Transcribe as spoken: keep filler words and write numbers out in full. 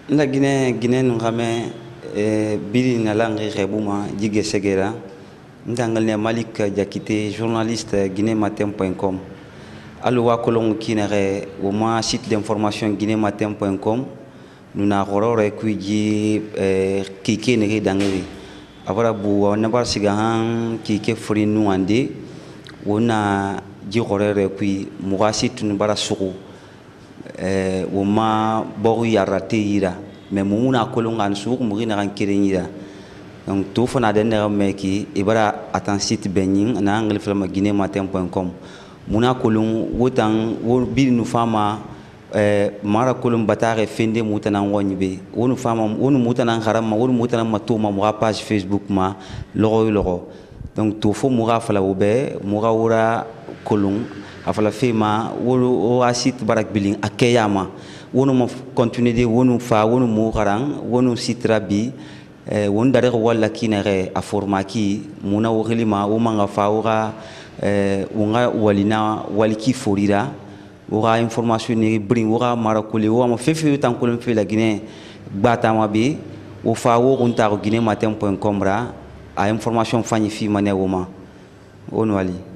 La Guinée, Guinée nous ramène biri na langue rebuma jige segera ndangal Malik Diakité journaliste guinématin point com allo wa kolon kinere au moins site d'information guinématin point com nous na horore kuiji kike ne dangari avara bu na bar sigahan kike furi nu ande wona ji horore kui mugasit nu bara suku eh woma boru yarate ira mais mumuna kolonga nsuku muri na rankirinira donc tout fona den ne meki ibara atan site benyin na angle film guinématin point com muna kolon wotan wo bil nu fama eh mara kolon batare fende mutana ngonybe wonu fama wonu mutana harama wonu mutana matuma mo page facebook ma logo logo donc tout fo mura fala wobe mura wura kolon afala fema wo o site barak billing akeyama wonu mo continuer de wonu fa wonu mo garang wonu sitrabi eh wonu dare wala kinere a formaki muna wo relima wo manga fa wora eh wonga walina waliki forira wora information ni bring wora marakuli wo mo fefe tan ko fe la Guinée bata ma bi wo fa wo gunta guinématin point com ra a information fani fi mané woma wonu wali